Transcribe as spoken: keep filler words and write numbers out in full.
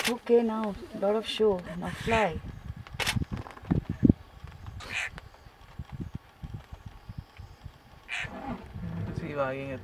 Okay, now lot of show. Now fly. See, भागेंगे